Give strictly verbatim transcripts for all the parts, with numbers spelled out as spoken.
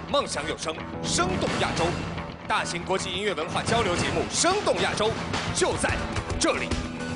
梦想有声，生动亚洲，大型国际音乐文化交流节目《生动亚洲》就在这里。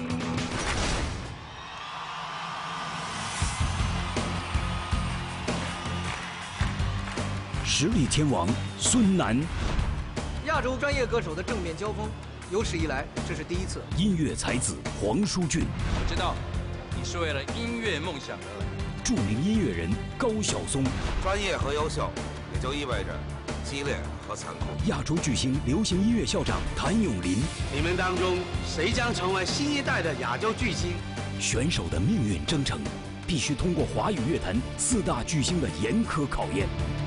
实力天王孙楠， 亚洲专业歌手的正面交锋，有史以来这是第一次。 音乐才子黄舒骏， 我知道你是为了音乐梦想而来。 著名音乐人高晓松， 专业和优秀，也就意味着激烈和残酷。 亚洲巨星流行音乐校长谭咏麟， 你们当中谁将成为新一代的亚洲巨星？ 选手的命运征程，必须通过华语乐坛四大巨星的严苛考验。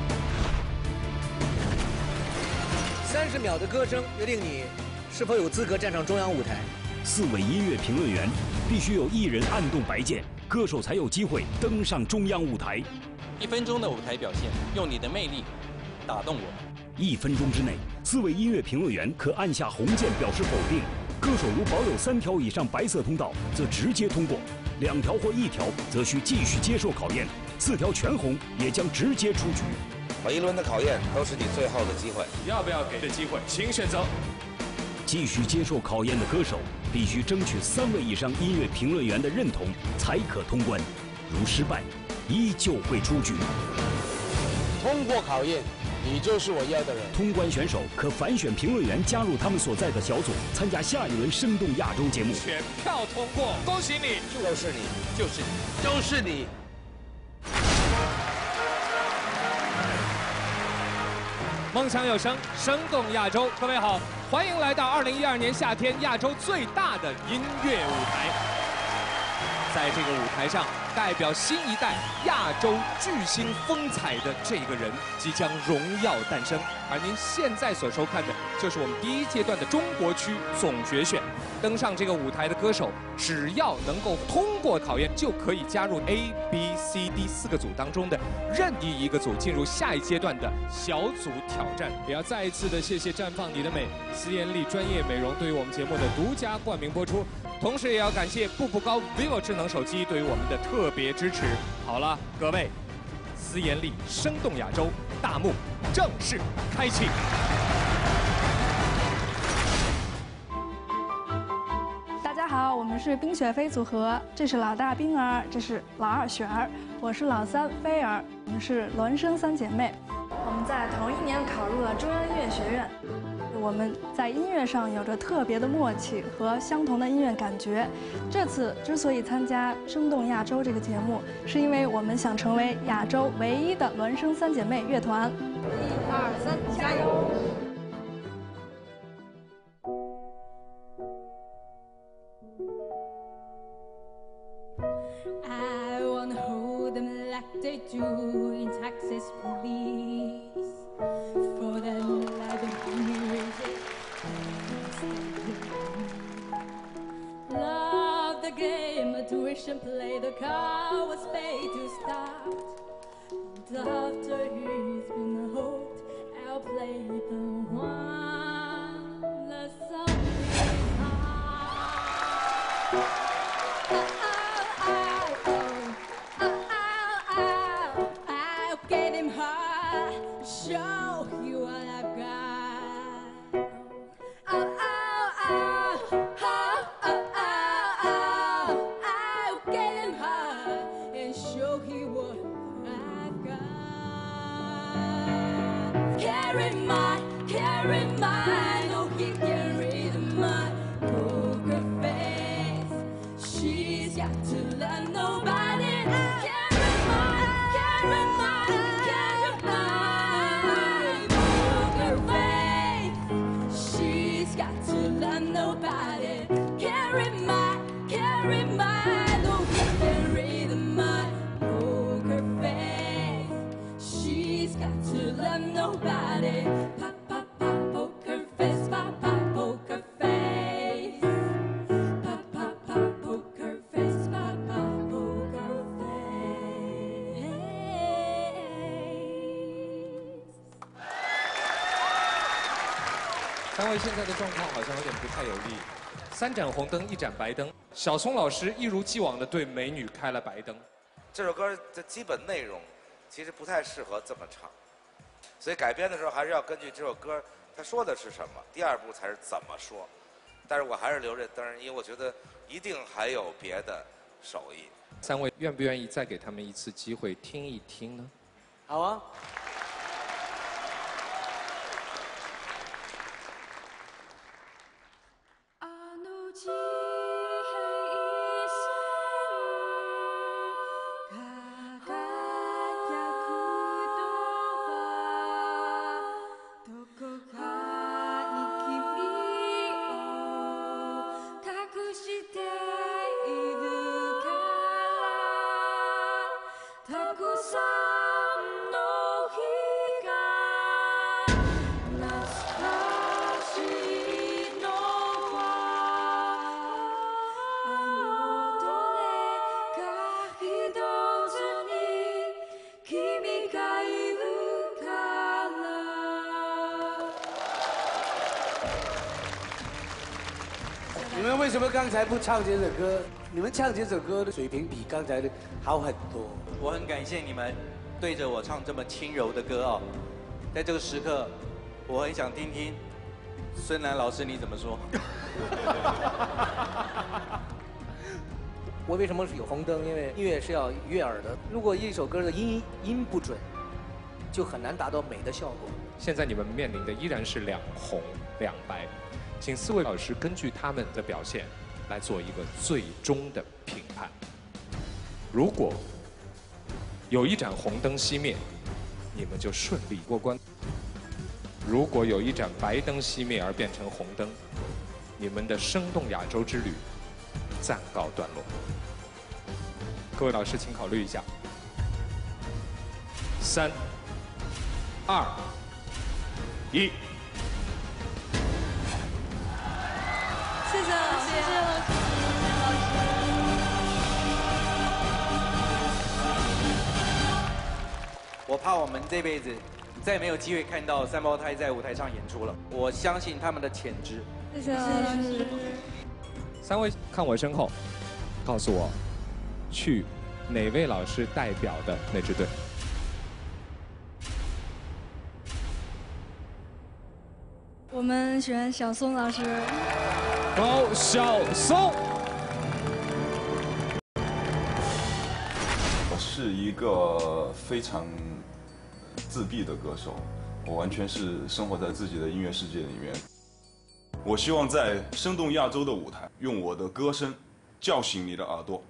三十秒的歌声决定你是否有资格站上中央舞台。 四位音乐评论员必须有一人按动白键，歌手才有机会登上中央舞台。 一分钟的舞台表现，用你的魅力打动我。 一分钟之内，四位音乐评论员可按下红键表示否定。歌手如保有三条以上白色通道，则直接通过；两条或一条，则需继续接受考验；四条全红，也将直接出局。 每一轮的考验都是你最后的机会， 要不要给这机会，请选择。 继续接受考验的歌手必须争取三位以上音乐评论员的认同，才可通关。如失败，依旧会出局。 通过考验，你就是我要的人。 通关选手可反选评论员加入他们所在的小组，参加下一轮生动亚洲节目。 全票通过，恭喜你！ 就是你， 就是你， 就是你。 梦想有声，生动亚洲。各位好，欢迎来到二零一二年夏天亚洲最大的音乐舞台。在这个舞台上，代表新一代亚洲巨星风采的这个人即将荣耀诞生。而您现在所收看的，就是我们第一阶段的中国区总决选。登上这个舞台的歌手，只要能够通过考验，就可以加入 A、B、C、D 四个组当中的任意一个组，进入下一阶段的小组挑战。也要再一次的谢谢绽放你的美思妍丽专业美容对于我们节目的独家冠名播出，同时也要感谢步步高 vivo 智能手机对于我们的特别支持。好了，各位，思妍丽生动亚洲大幕正式开启。 大家好，我们是冰雪飞组合，这是老大冰儿，这是老二雪儿，我是老三菲儿，我们是孪生三姐妹。我们在同一年考入了中央音乐学院，我们在音乐上有着特别的默契和相同的音乐感觉。这次之所以参加《生动亚洲》这个节目，是因为我们想成为亚洲唯一的孪生三姐妹乐团。一二三，加油！ I wanna hold them like they do in Texas police. For them like the music. Love the game, tuition play, the car was paid to start. And after he's been hooked, I'll play the one, the song is hard. Show you what I've got. Oh, oh, oh, oh, oh, oh, oh. I'll get him high and show you what I've got. Carry my, carry my, no, he can read my poker face. She's got to let nobody. Carry my, carry my, carry my. Nobody carry my, carry my, no one can read my poker face. She's got to let nobody. Pop, pop, pop, poker face, pop, pop, poker face. Pop, pop, pop, poker face, pop, pop, poker face. 三位现在的状况好像有点不太有利，三盏红灯，一盏白灯。小松老师一如既往的对美女开了白灯。 这首歌的基本内容其实不太适合这么唱， 所以改编的时候还是要根据这首歌他说的是什么，第二步才是怎么说。但是我还是留着灯，因为我觉得一定还有别的手艺。 三位愿不愿意再给他们一次机会听一听呢？ 好啊。 你们为什么刚才不唱这首歌？你们唱这首歌的水平比刚才的好很多。 我很感谢你们对着我唱这么轻柔的歌哦，在这个时刻，我很想听听孙楠老师你怎么说。 我为什么是有红灯？因为音乐是要悦耳的。如果一首歌的音音不准，就很难达到美的效果。 现在你们面临的依然是两红两白，请四位老师根据他们的表现来做一个最终的评判。如果有一盏红灯熄灭，你们就顺利过关；如果有一盏白灯熄灭而变成红灯，你们的生动亚洲之旅暂告段落。各位老师，请考虑一下。三、二、一。 谢谢老师，谢谢老师。 我怕我们这辈子再没有机会看到三胞胎在舞台上演出了。我相信他们的潜质。 谢谢老师。 三位看我身后，告诉我，去哪位老师代表的那支队？ 我们选小松老师。 高晓松。 我是一个非常自闭的歌手，我完全是生活在自己的音乐世界里面。我希望在生动亚洲的舞台，用我的歌声叫醒你的耳朵。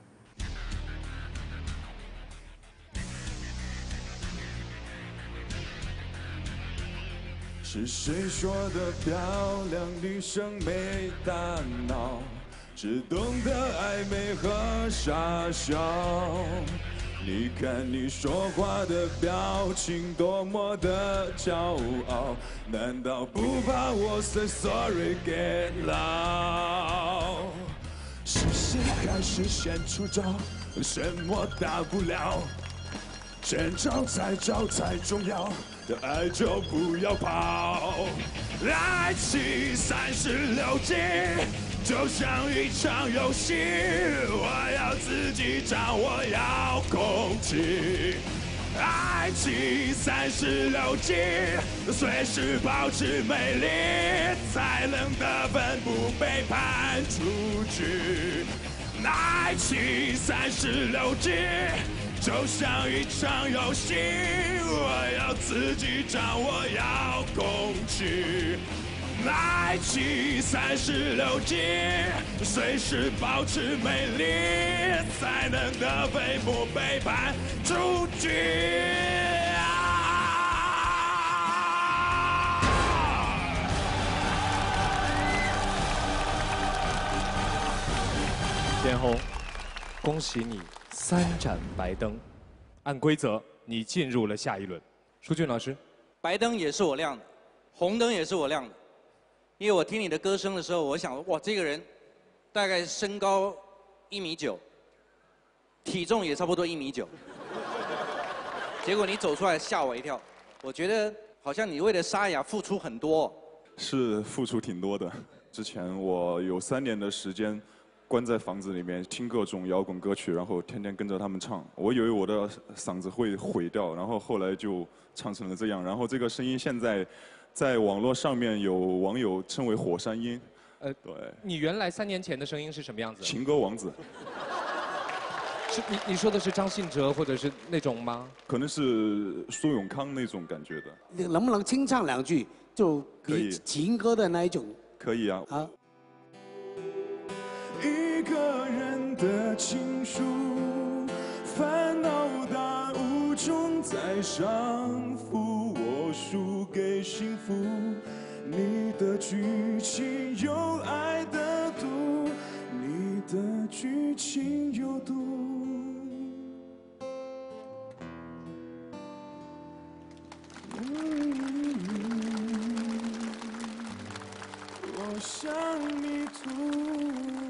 是谁说的漂亮女生没大脑，只懂得暧昧和傻笑？你看你说话的表情多么的骄傲，难道不怕我 say sorry get loud？ 是谁开始先出招？什么大不了？先找再找才重要，的爱就不要跑。爱情三十六计，就像一场游戏，我要自己掌握遥控器。爱情三十六计，随时保持美丽，才能得分不被判出局。爱情三十六计，就像一场游戏，我要自己掌握遥控器。爱情三十六计，随时保持美丽，才能得分不被判出局。 天红，恭喜你三盏白灯，按规则你进入了下一轮。舒俊老师， 白灯也是我亮的，红灯也是我亮的。因为我听你的歌声的时候，我想，哇，这个人大概身高一米九，体重也差不多一米九。结果你走出来吓我一跳，我觉得好像你为了沙哑付出很多。 是付出挺多的。之前我有三年的时间关在房子里面听各种摇滚歌曲，然后天天跟着他们唱。我以为我的嗓子会毁掉，然后后来就唱成了这样。然后这个声音现在在网络上面有网友称为火山音。 呃， 对。 你原来三年前的声音是什么样子？ 情歌王子。 是你你说的是张信哲或者是那种吗？ 可能是苏永康那种感觉的。 你能不能清唱两句？就可以情歌的那一种。 可以啊。 好。 一个人的情书，烦恼大雾中在上浮，我输给幸福。你的剧情有爱的毒，你的剧情有毒。嗯，我像迷途。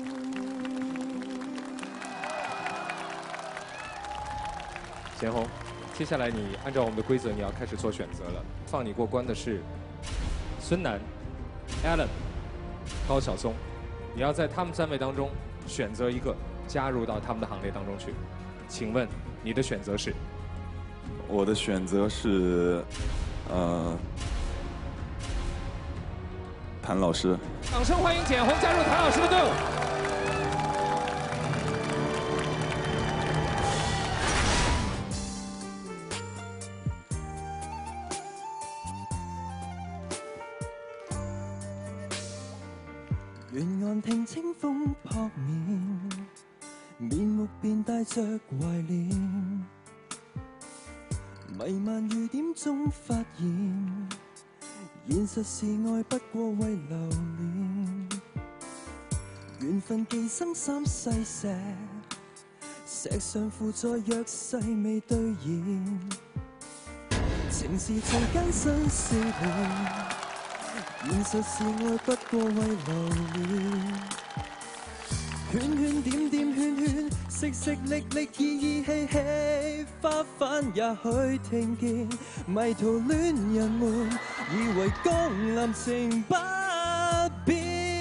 贤红，接下来你按照我们的规则，你要开始做选择了。放你过关的是孙楠、Alan、高晓松，你要在他们三位当中选择一个，加入到他们的行列当中去。请问你的选择是？ 我的选择是，呃，谭老师。 掌声欢迎简红加入谭老师的队伍。 沿岸聽清風撲面，面目便帶着懷念，迷漫雨點中發現，現實是愛不過為留戀，緣分寄生三世石，石上附載約誓未兌現，情是最艱辛試煉。現實是愛不過為留戀，圈圈點點圈圈，淅淅瀝瀝依依稀稀，花瓣也許聽見，迷途戀人們以為江南情不變。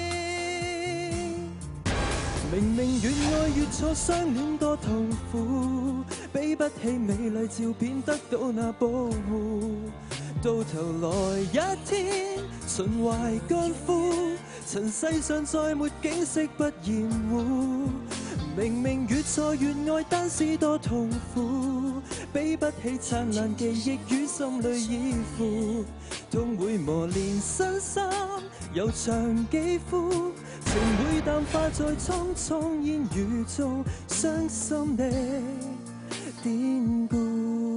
明明越愛越錯，相戀多痛苦，比不起美麗照片得到那保護。到頭來一天循環乾枯，塵世上再沒景色不厭惡。明明越錯越愛，單是多痛苦，比不起燦爛記憶於心裏依附。痛會磨練身心，悠長肌膚，情會淡化在蒼蒼煙雨中，傷心的典故。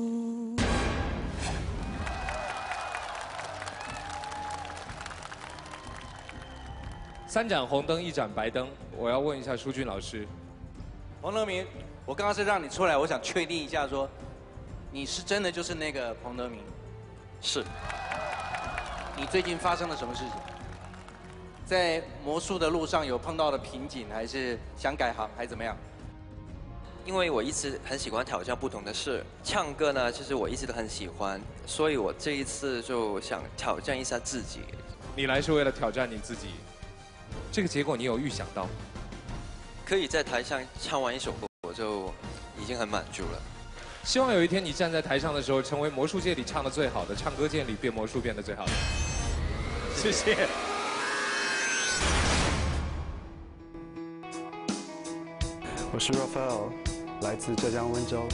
三盏红灯，一盏白灯。我要问一下舒君老师， 彭德明，我刚刚是让你出来，我想确定一下说，你是真的就是那个彭德明？是。你最近发生了什么事情？在魔术的路上有碰到的瓶颈，还是想改行，还是怎么样？ 因为我一直很喜欢挑战不同的事，唱歌呢，其实我一直都很喜欢，所以我这一次就想挑战一下自己。 你来是为了挑战你自己，这个结果你有预想到？ 可以在台上唱完一首歌，我就已经很满足了。 希望有一天你站在台上的时候，成为魔术界里唱的最好的，唱歌界里变魔术变得最好的。谢谢。 我是 Raphael， 来自浙江温州。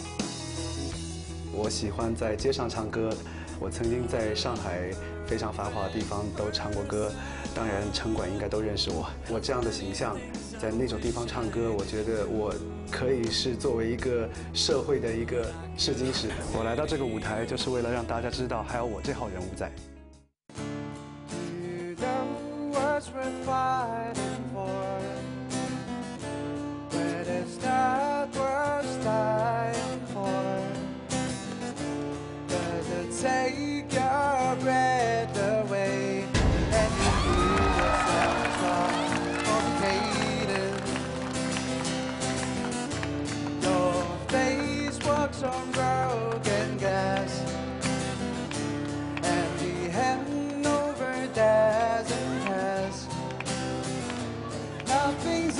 我喜欢在街上唱歌，我曾经在上海非常繁华的地方都唱过歌，当然城管应该都认识我。我这样的形象，在那种地方唱歌，我觉得我可以是作为一个社会的一个试金石。我来到这个舞台，就是为了让大家知道还有我这号人物在。 Take your breath away and you feel yourself complicated. Your face walks on broken glass and the hand over doesn't pass. Nothing's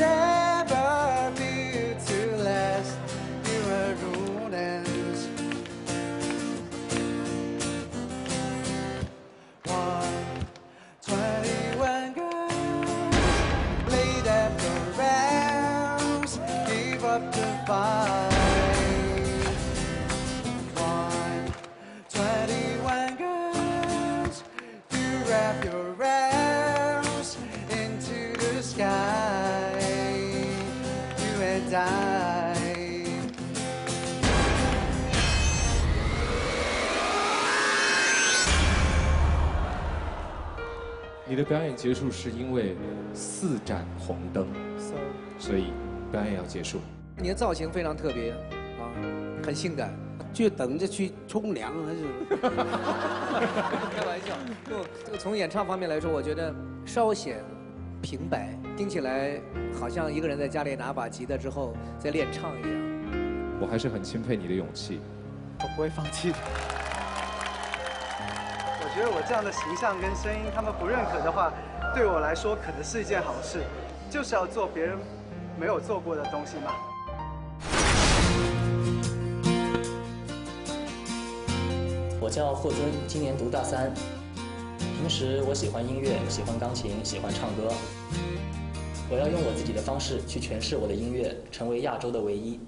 你的表演结束是因为四盏红灯，所以表演要结束。 你的造型非常特别啊，很性感。 就等着去冲凉还是？ 开玩笑，就从演唱方面来说，我觉得稍显平白，听起来好像一个人在家里拿把吉他之后在练唱一样。 我还是很钦佩你的勇气。 我不会放弃的。我觉得我这样的形象跟声音，他们不认可的话，对我来说可能是一件好事，就是要做别人没有做过的东西嘛。 我叫霍尊，今年读大三。平时我喜欢音乐，喜欢钢琴，喜欢唱歌。我要用我自己的方式去诠释我的音乐，成为亚洲的唯一。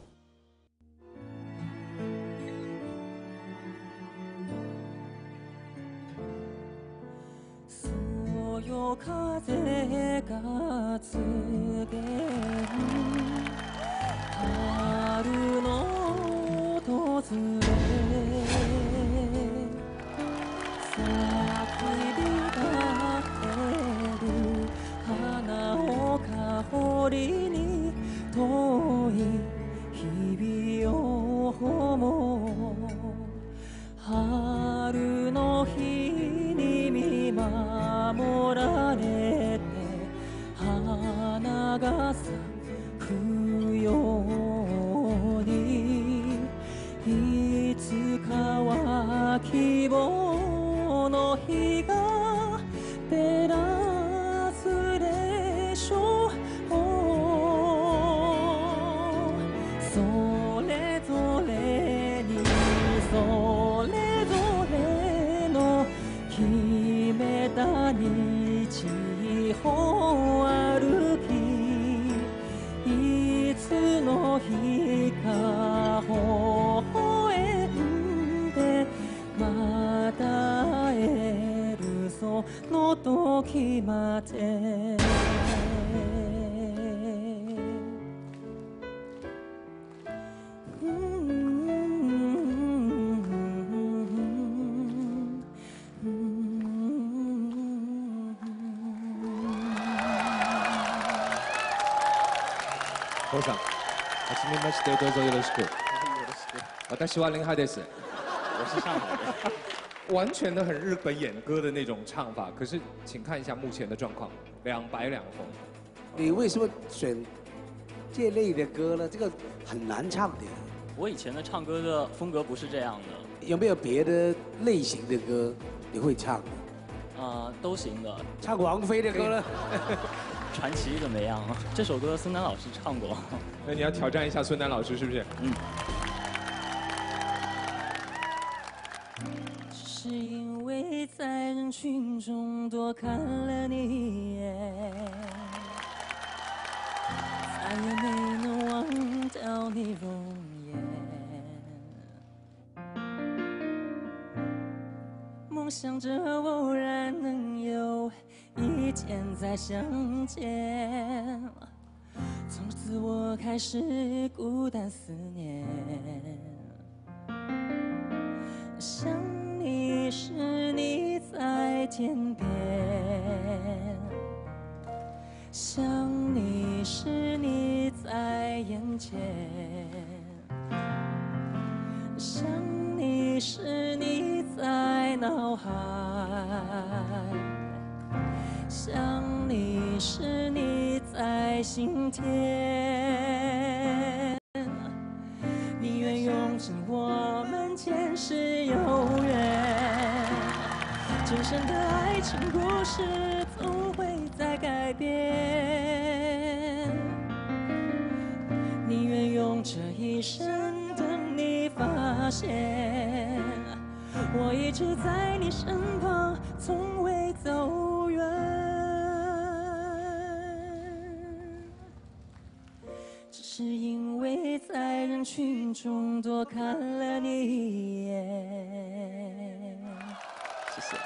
そよ風が告げる春の訪れ咲き乱れる花岡堀に遠い日々を思う春の日に見守られて花が咲くようにいつかは希望の日が照らすでしょうそれぞれにそれぞれの決めた道を歩きいつの日か微笑んでまた会えるその時までどうさん、はじめましてどうぞよろしく。私は林海です。我是上海的。完全的很日本演歌的那种唱法，可是请看一下目前的状况，两白两红。 你为什么选这类的歌呢？这个很难唱的。 我以前的唱歌的风格不是这样的。 有没有别的类型的歌你会唱的？ 啊、呃，都行的。 唱王菲的歌呢？ 传奇怎么样？这首歌孙楠老师唱过。 那你要挑战一下孙楠老师是不是？嗯。 只是因为在人群中多看了你一眼，再也没能忘掉你容颜。梦想着偶然能有一天再相见，从此我开始孤单思念。想你时你在天边，想你时你在眼前，想你时你在脑海。想你时你在心田，你愿用尽我们前世有缘，今生的爱情故事总会再改变。你愿用这一生等你发现，我一直在你身旁，从未走远。只是因为在人群中多看了你一眼。 谢谢。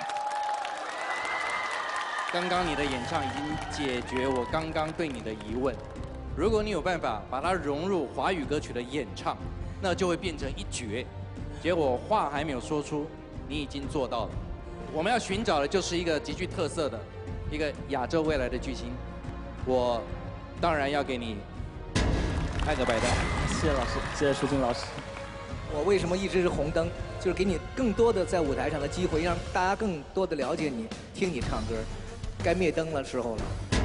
刚刚你的演唱已经解决我刚刚对你的疑问。如果你有办法把它融入华语歌曲的演唱，那就会变成一绝。结果话还没有说出，你已经做到了。我们要寻找的就是一个极具特色的一个亚洲未来的巨星，我当然要给你按个白灯。 谢谢老师，谢谢舒军老师。 我为什么一直是红灯？就是给你更多的在舞台上的机会，让大家更多的了解你，听你唱歌。该灭灯了时候了。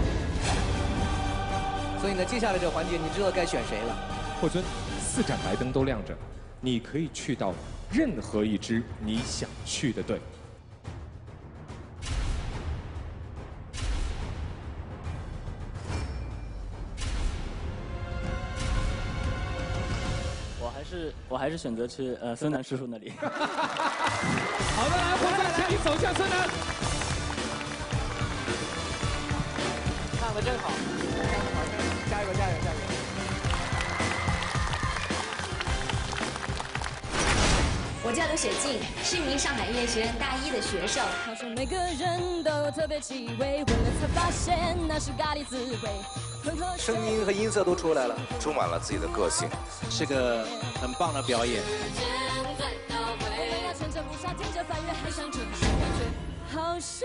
所以呢，接下来这个环节，你知道该选谁了。 霍尊，四盏白灯都亮着，你可以去到任何一支你想去的队。 我还是我还是选择去呃孙楠叔叔那里。 好的，来，霍尊，请你走向孙楠。 唱得真好，唱得好，加油，加油，加油！ 我叫刘雪静，是一名上海音乐学院大一的学生。 好像每个人都有特别气味，闻了才发现那是咖喱滋味。 声音和音色都出来了， 充满了自己的个性， 是个很棒的表演。 好像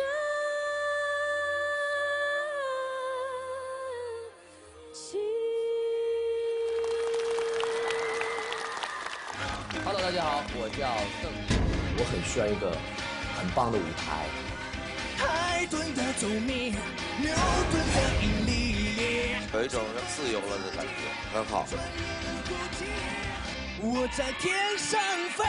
Hello， 大家好，我叫邓宇，我很需要一个很棒的舞台。 海豚的聪明，牛顿的引力， 有一种自由了的感觉，很好。 我在天上飞。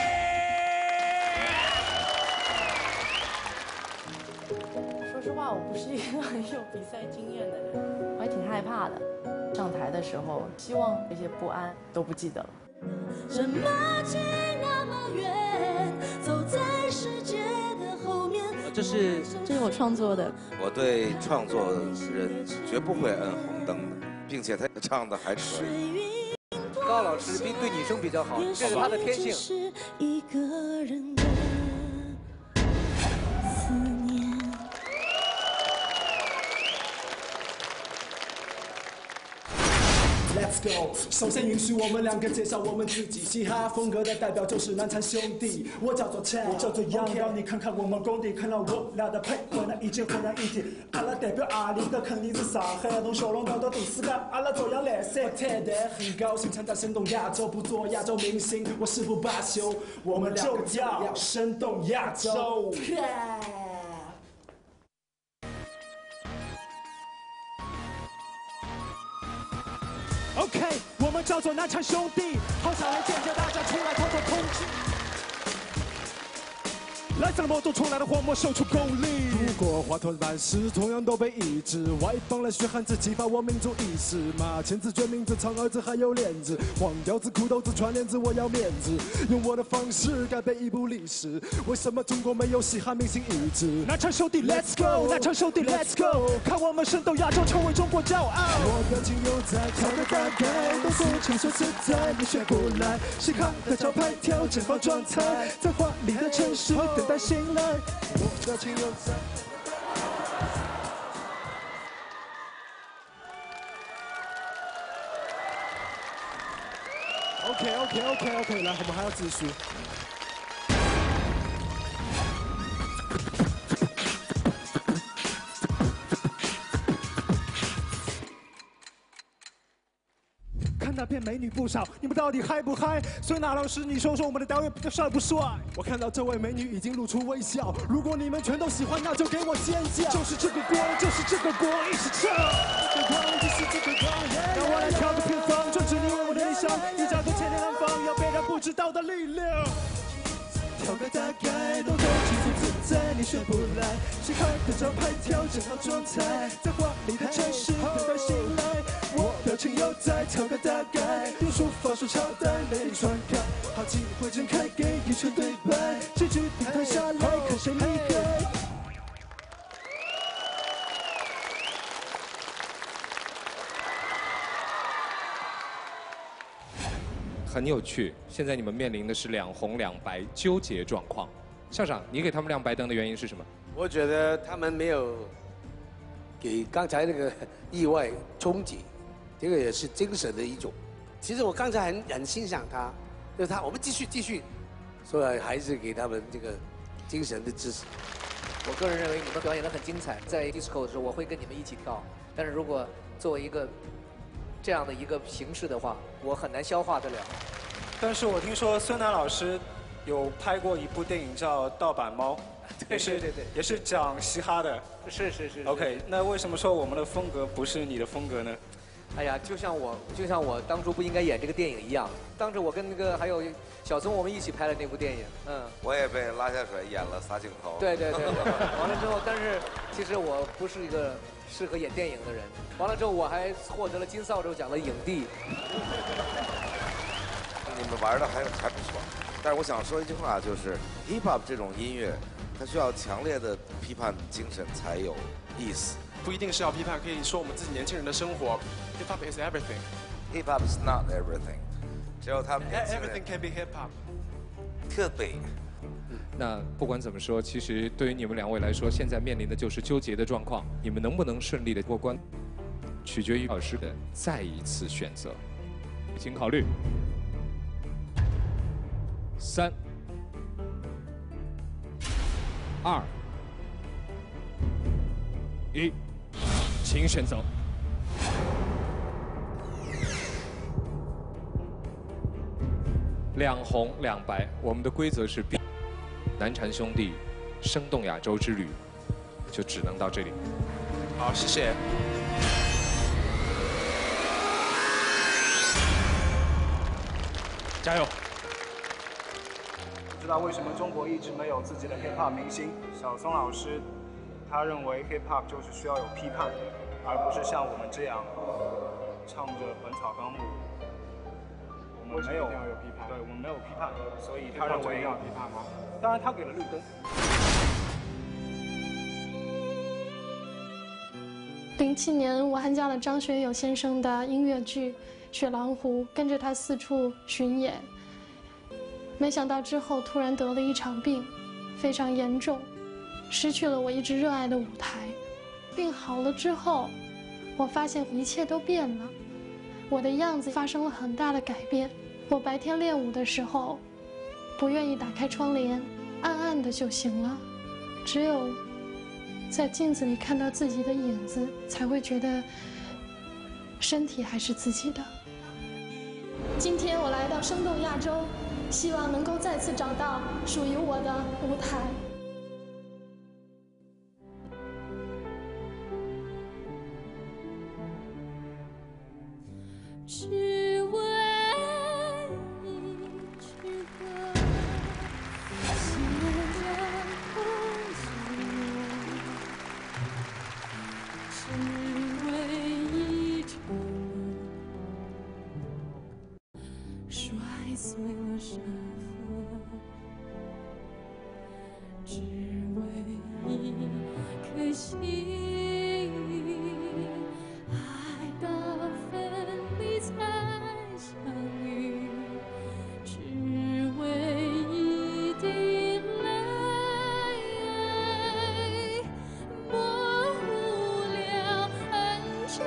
说实话，我不是一个很有比赛经验的人，我还挺害怕的。上台的时候，希望这些不安都不记得了。 什么情那么远，走在世界的后面。 这是这是我创作的。 我对创作人绝不会摁红灯的，并且他唱的还可以。 高老师比对女生比较好，这是他的天性。 是一个人的思念。 Let's go！ 首先允许我们两个介绍我们自己，嘻哈风格的代表就是南禅兄弟。我叫做 Chan， 我叫做杨，让你看看我们工地，看到我俩的配合，那一切浑然一体。阿拉代表阿里的肯定是上海，从小龙到到第四个，阿拉照样来噻。我太太很高兴参加生动亚洲，不做亚洲明星，我誓不罢休。我们就要生动亚洲。 OK， 我们叫做南禅兄弟，好想来见见大家出来透透空气。来自魔都出来的荒漠秀出功力。如果华佗办事同样都被抑制，外邦人学汉字激发我民族意识。马签字、决名字、长儿子还有链子，黄调子、裤兜子、串联子，我要面子，用我的方式改变一部历史。为什么中国没有嘻哈明星一支？南禅兄弟 ，Let's go！ 南禅兄弟 ，Let's go！ 看我们生动亚洲，成为中国骄傲。我表情犹在，跳个大概，动作轻松自在，你学不来。嘻哈的招牌，调整好状态，在华丽的城市等待醒来。我表情犹在。 OK OK OK OK， 来，我们还要继续。看那片美女不少，你们到底嗨不嗨？所以那老师，你说说我们的导演比较帅不帅？我看到这位美女已经露出微笑。如果你们全都喜欢，那就给我尖叫！就是这个光，就是这个光，一起唱。这个光就是这个光，让我来跳个偏方，专指你我的理想，一角度千年安放，要别人不知道的力量。跳个大概，动作轻松自在，你学不来。嘻哈的招牌，调整好状态，在华丽的城市等待醒来。我表情犹在，跳个大概，用书法书朝代，美丽传开。好机会展开，给一场对白，这句平台下来，看谁厉害。 很有趣，现在你们面临的是两红两白纠结状况。校长，你给他们亮白灯的原因是什么？ 我觉得他们没有给刚才那个意外冲击，这个也是精神的一种。其实我刚才很很欣赏他，就是他，我们继续继续，所以还是给他们这个精神的支持。 我个人认为你们表演得很精彩，在 disco 的时候我会跟你们一起跳，但是如果作为一个这样的一个形式的话，我很难消化得了。 但是我听说孙楠老师有拍过一部电影叫《盗版猫》， 对对对对， 也是讲嘻哈的。 是是是。 OK， 那为什么说我们的风格不是你的风格呢？ 哎呀，就像我，就像我当初不应该演这个电影一样，当时我跟那个还有小松我们一起拍了那部电影，嗯。 我也被拉下水演了仨镜头。 对对对对。完了之后，但是其实我不是一个适合演电影的人。完了之后，我还获得了金扫帚奖的影帝。 你们玩的还还不错，但是我想说一句话，就是 hip hop 这种音乐，它需要强烈的批判精神才有意思。 不一定是要批判，可以说我们自己年轻人的生活。Hip hop is everything. Hip hop is not everything. 只有他们年轻人。 Everything can be hip hop. Could be. 那不管怎么说，其实对于你们两位来说，现在面临的就是纠结的状况。你们能不能顺利的过关，取决于老师的再一次选择。请考虑。三、二、一，请选择。两红两白，我们的规则是：南禅兄弟生动亚洲之旅就只能到这里。 好，谢谢。 加油！ 知道为什么中国一直没有自己的 hip hop 明星？小松老师，他认为 hip hop 就是需要有批判，而不是像我们这样唱着《本草纲目》。我们没有要有批判，对我们没有批判，所以他认为要批判吗？当然，他给了绿灯。 零七年，我参加了张学友先生的音乐剧《雪狼湖》，跟着他四处巡演。没想到之后突然得了一场病，非常严重，失去了我一直热爱的舞台。病好了之后，我发现一切都变了，我的样子发生了很大的改变。我白天练舞的时候，不愿意打开窗帘，暗暗的就行了，只有在镜子里看到自己的影子，才会觉得身体还是自己的。今天我来到生动亚洲，希望能够再次找到属于我的舞台。 只为一句歌，写了空虚，只为一场摔碎了山河，只为一颗心，爱到分离才相遇，只为一滴泪，模糊了恩仇。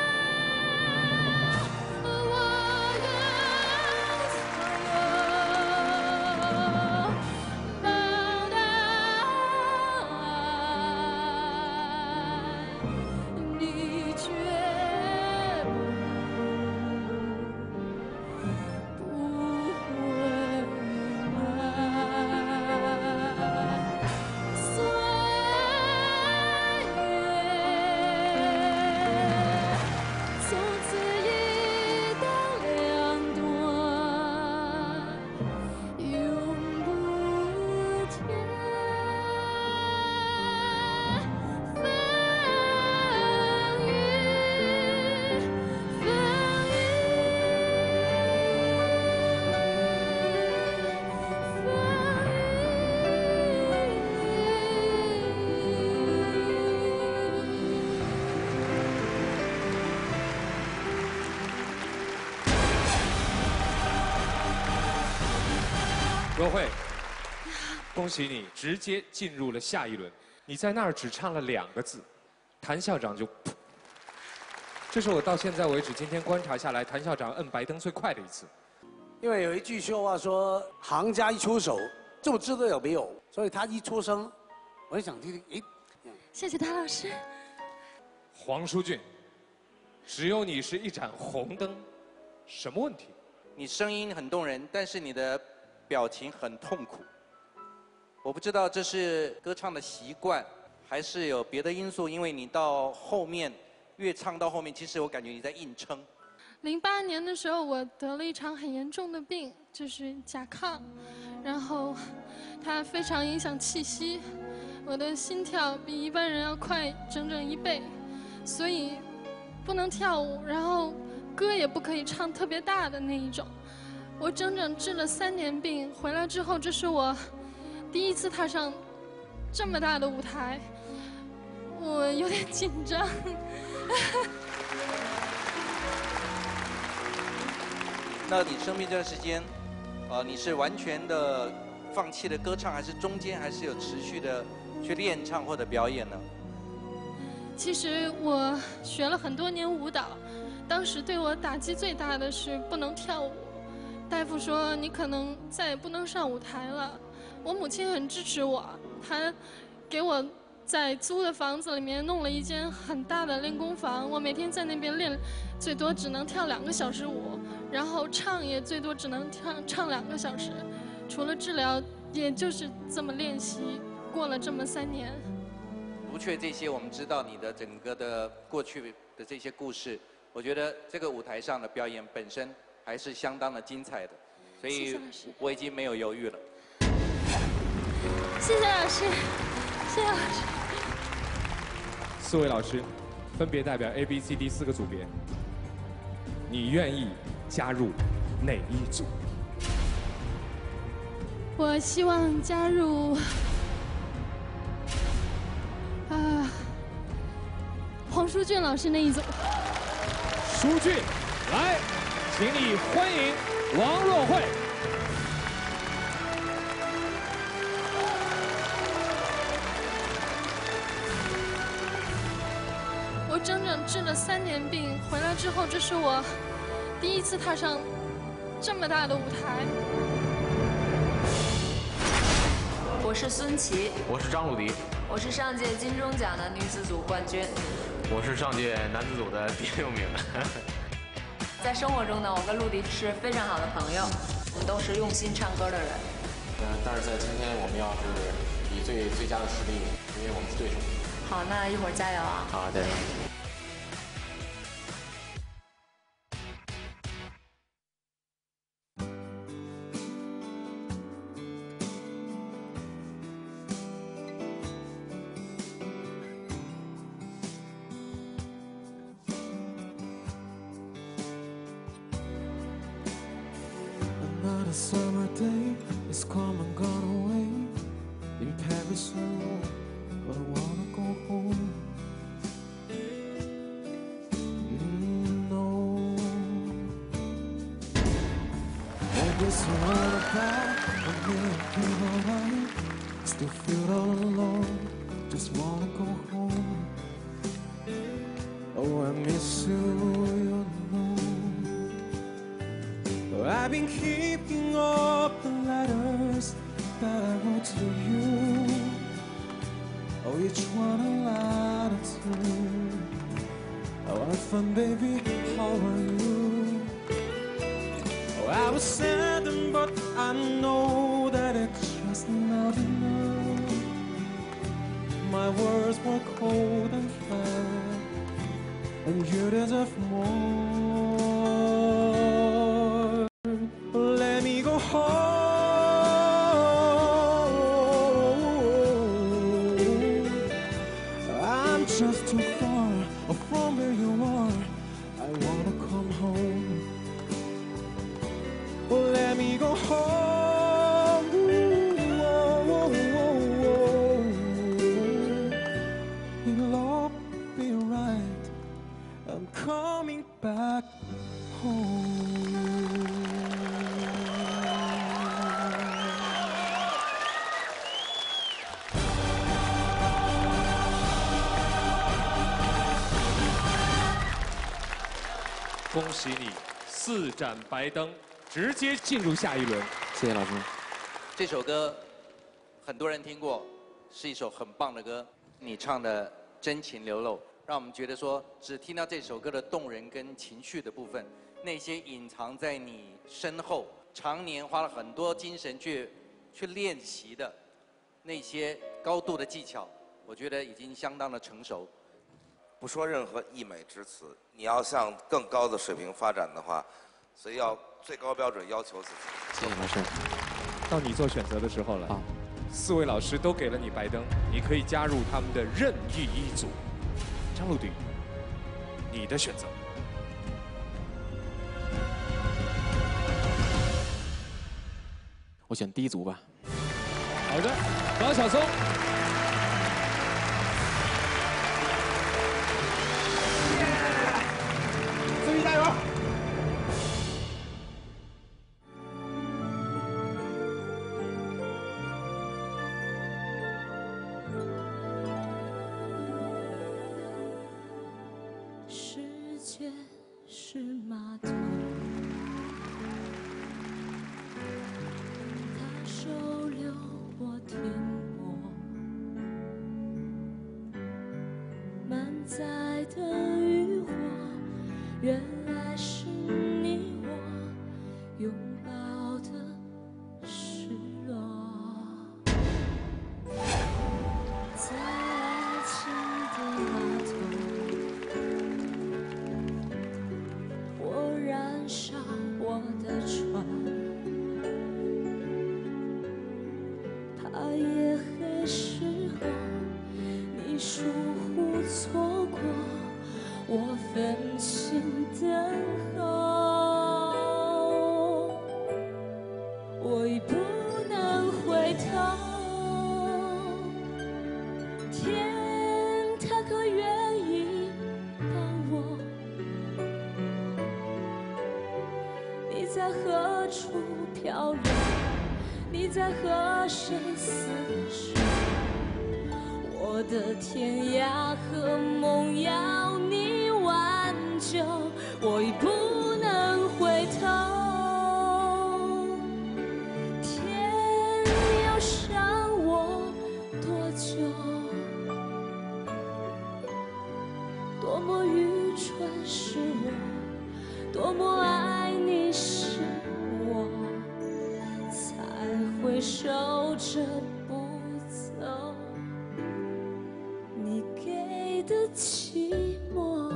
我愿所有报答，你却从此一刀两断，永不见风雨，风罗慧，恭喜你直接进入了下一轮。你在那儿只唱了两个字，谭校长就噗。这是我到现在为止今天观察下来，谭校长摁白灯最快的一次。 因为有一句说话说，行家一出手就知道有没有，所以他一出声， 我就想听听，诶， 谢谢谭老师。 黄舒骏，只有你是一盏红灯，什么问题？ 你声音很动人，但是你的表情很痛苦。我不知道这是歌唱的习惯，还是有别的因素。因为你到后面，越唱到后面，其实我感觉你在硬撑。 零八年的时候，我得了一场很严重的病，就是甲亢，然后它非常影响气息，我的心跳比一般人要快整整一倍，所以不能跳舞，然后歌也不可以唱特别大的那一种。我整整治了三年病，回来之后，这是我第一次踏上这么大的舞台，我有点紧张。 那你生病这段时间，呃，你是完全的放弃了歌唱，还是中间还是有持续的去练唱或者表演呢？ 其实我学了很多年舞蹈，当时对我打击最大的是不能跳舞。大夫说你可能再也不能上舞台了。我母亲很支持我，她给我在租的房子里面弄了一间很大的练功房，我每天在那边练，最多只能跳两个小时舞，然后唱也最多只能唱唱两个小时。除了治疗，也就是这么练习，过了这么三年。 不缺这些，我们知道你的整个的过去的这些故事，我觉得这个舞台上的表演本身还是相当的精彩的，所以我已经没有犹豫了。 谢谢老师，谢谢老师。 四位老师分别代表 A、B、C、D 四个组别，你愿意加入哪一组？ 我希望加入啊黄舒骏老师那一组。 舒骏，来，请你欢迎王若慧。 我整整治了三年病，回来之后，这是我第一次踏上这么大的舞台。 我是孙琦， 我是张鲁迪， 我是上届金钟奖的女子组冠军， 我是上届男子组的第六名。 在生活中呢，我跟陆迪是非常好的朋友，我们都是用心唱歌的人。 嗯，但是在今天我们要是以最最佳的实力，因为我们是对手。 好，那一会儿加油啊！ 好，对。 Another summer day is come and gone away. In Paris or Rome, but I wanna go home. Mm, no, I guess you all about a little bit alright. Still feel all alone, just wanna go home. Oh, I miss you, you know. I've been keeping up the letters that I wrote to you. Oh, each one a lot of two. Oh, I found, baby, how are you? Oh, I was sad, but I know that it's just not enough. My words were cold and flat, and you deserve more. Let me go home. I'm just too far from where you are. I wanna come home. Let me go home. It'll all be right. I'm coming back home. 恭喜你，四盏白灯，直接进入下一轮。 谢谢老师。这首歌很多人听过， 是一首很棒的歌，你唱的真情流露，让我们觉得说，只听到这首歌的动人跟情绪的部分，那些隐藏在你身后，常年花了很多精神去去练习的那些高度的技巧，我觉得已经相当的成熟。 不说任何溢美之词，你要向更高的水平发展的话，所以要最高标准要求自己。 谢谢老师。 到你做选择的时候了。四位老师都给了你白灯，你可以加入他们的任意一组。张陆迪，你的选择。 我选第一组吧。 好的，王晓松。 自己加油！ 世界是码头，它收留我停泊，满载的渔火，原来是你我拥抱的失落，在爱情的码头。我燃烧我的船，怕夜黑时候你疏忽错过，我分心等候，我已不能回头。天，它可愿意帮我？你在何处漂流？你在和谁厮守？我的天涯和梦要你挽救，我已不能回头。天要伤我多久？多么愚蠢是我，多么爱你是我，才会守着不走你给的寂寞。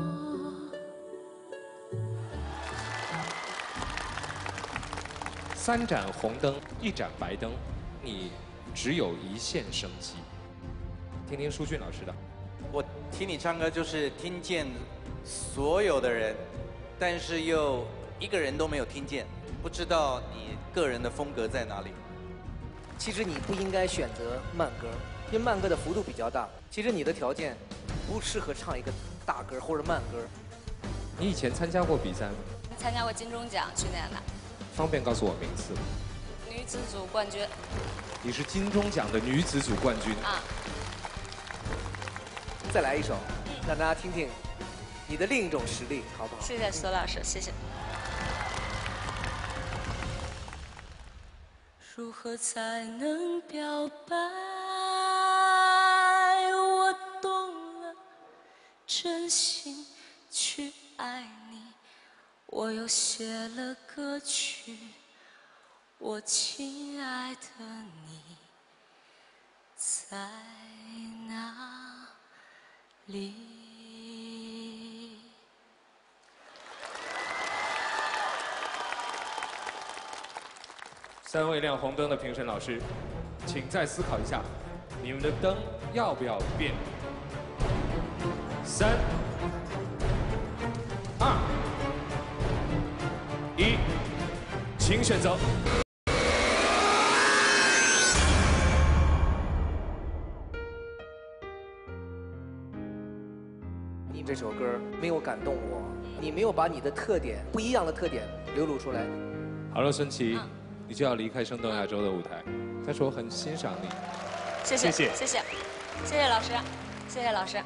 三盏红灯，一盏白灯，你只有一线生机。听听舒骏老师的。 我听你唱歌就是听见所有的人，但是又一个人都没有听见，不知道你个人的风格在哪里。 其实你不应该选择慢歌，因为慢歌的幅度比较大。其实你的条件不适合唱一个大歌或者慢歌。 你以前参加过比赛吗？ 参加过金钟奖去年的方便告诉我名次吗？ 女子组冠军。 你是金钟奖的女子组冠军啊！ 再来一首，让大家听听你的另一种实力，好不好？ 谢谢苏老师，谢谢。如何才能表白？我懂了，真心去爱你。我又写了歌曲，我亲爱的你在哪里？ 三位亮红灯的评审老师，请再思考一下，你们的灯要不要变？三、二、一，请选择。 你这首歌没有感动我，你没有把你的特点、不一样的特点流露出来。 好了，孙琦。你就要离开生动亚洲的舞台，但是我很欣赏你。 谢谢谢谢谢谢谢谢老师，谢谢老师。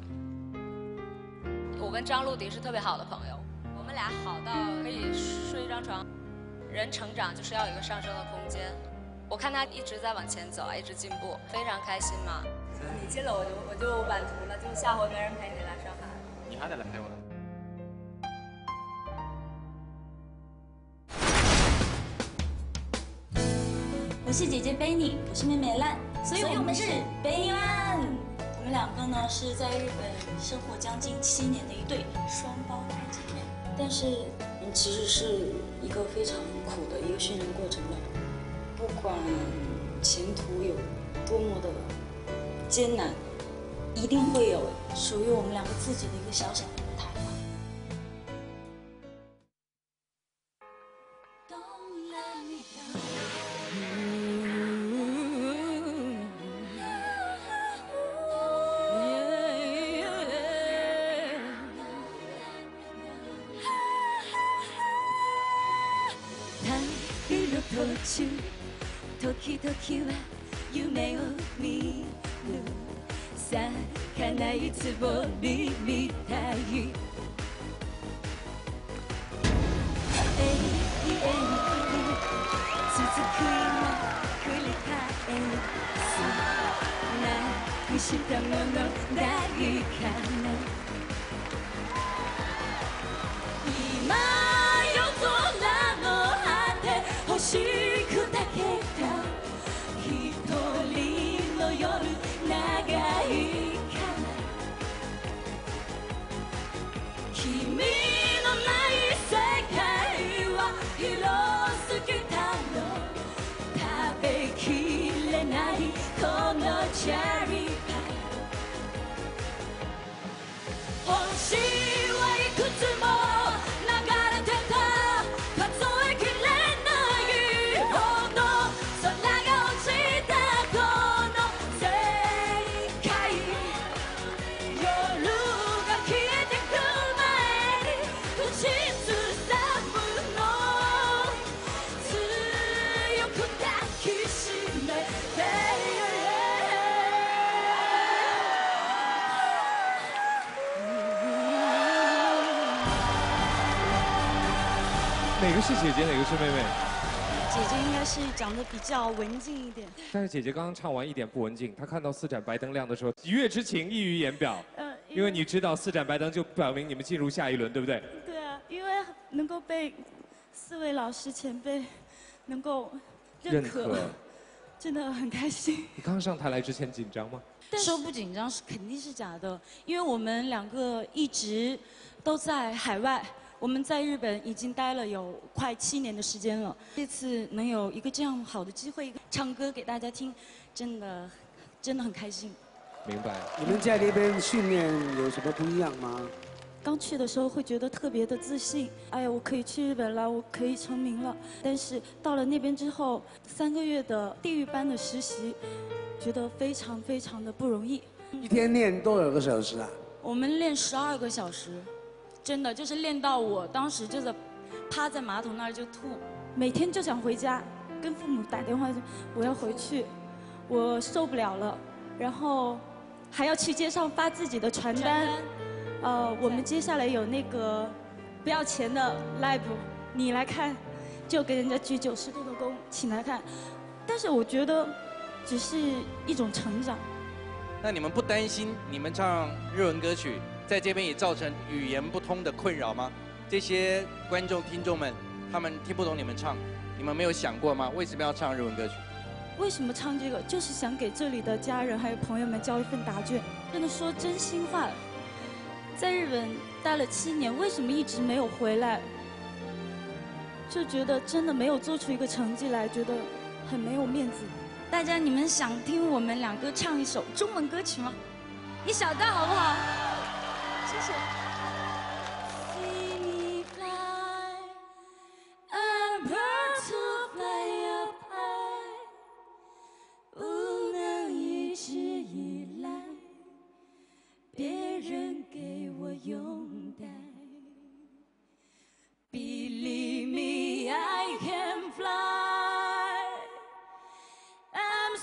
我跟张陆迪是特别好的朋友，我们俩好到可以睡一张床。人成长就是要有一个上升的空间， 我看他一直在往前走啊，一直进步，非常开心嘛。你进了我就我就晚图了，就下回没人陪你来上海。 你还得来陪我来。 我是姐姐贝妮，我是妹妹烂，所以我们是贝妮烂。我们两个呢是在日本生活将近七年的一对双胞胎姐妹，但是其实是一个非常苦的一个训练过程的，不管前途有多么的艰难，一定会有属于我们两个自己的一个小小的舞台。 時々は夢を見る儚いつぼりみたい永遠に続く今繰り返すなくしたものないかな今夜空の果て欲しくだけだ夜長いから君のない世界は広すぎたの食べきれないこのチェリーパイ星はいくつも流れてた数えきれないほど空が落ちた哪个是姐姐，哪个是妹妹？ 姐姐应该是长得比较文静一点。 但是姐姐刚刚唱完一点不文静，她看到四盏白灯亮的时候，一跃之情溢于言表。呃，因为你知道四盏白灯就表明你们进入下一轮，对不对？ 对啊，因为能够被四位老师前辈能够认可，认可真的很开心。 你刚上台来之前紧张吗？ 说不紧张是肯定是假的，因为我们两个一直都在海外。我们在日本已经待了有快七年的时间了，这次能有一个这样好的机会唱歌给大家听，真的真的很开心。 明白。 你们在那边训练有什么不一样吗？ 刚去的时候会觉得特别的自信，哎呀，我可以去日本了，我可以成名了。但是到了那边之后，三个月的地狱班的实习，觉得非常非常的不容易。 一天练多少个小时啊？ 我们练十二个小时。真的就是练到我当时就是趴在马桶那儿就吐，每天就想回家，跟父母打电话，我要回去，我受不了了，然后还要去街上发自己的传单，呃，我们接下来有那个不要钱的 live， 你来看，就给人家鞠九十度的躬，请来看，但是我觉得只是一种成长。 那你们不担心你们唱日文歌曲？在这边也造成语言不通的困扰吗？这些观众听众们，他们听不懂你们唱，你们没有想过吗？为什么要唱日文歌曲？ 为什么唱这个？就是想给这里的家人还有朋友们交一份答卷。真的说真心话，在日本待了七年，为什么一直没有回来？就觉得真的没有做出一个成绩来，觉得很没有面子。大家，你们想听我们两个唱一首中文歌曲吗？一小段好不好？谢谢。 无能一直以来，别人给我拥戴。Believe me, I can fly. I'm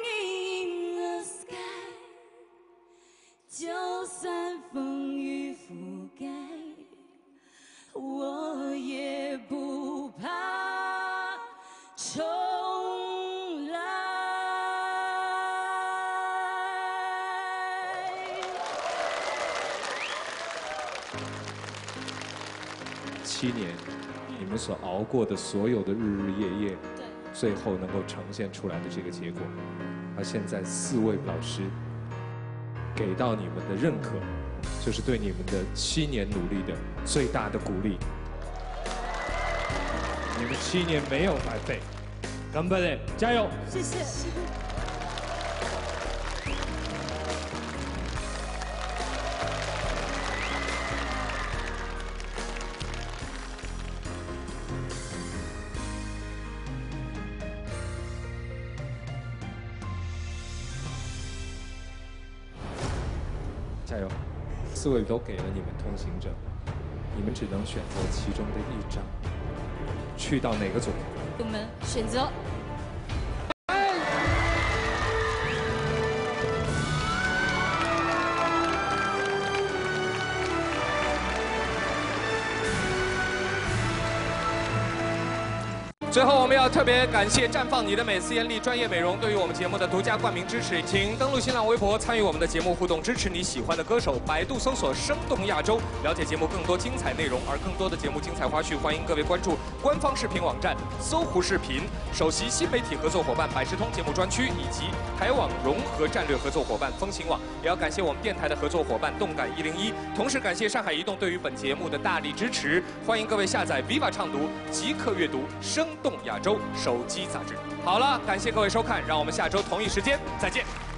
singing in the sky. 就算风雨。 七年，你们所熬过的所有的日日夜夜，最后能够呈现出来的这个结果。而现在四位老师给到你们的认可，就是对你们的七年努力的最大的鼓励。你们七年没有白费，干杯，加油！ 谢谢。 加油！四位都给了你们通行证，你们只能选择其中的一张，去到哪个组？ 我们选择。 最后，我们要特别感谢绽放你的美思妍丽专业美容对于我们节目的独家冠名支持，请登录新浪微博参与我们的节目互动，支持你喜欢的歌手。百度搜索“生动亚洲”，了解节目更多精彩内容。而更多的节目精彩花絮，欢迎各位关注官方视频网站搜狐视频。首席新媒体合作伙伴百视通节目专区，以及台网融合战略合作伙伴风行网。也要感谢我们电台的合作伙伴动感一零一，同时感谢上海移动对于本节目的大力支持。欢迎各位下载 Viva 畅读，即刻阅读生动亚洲手机杂志。好了，感谢各位收看，让我们下周同一时间再见。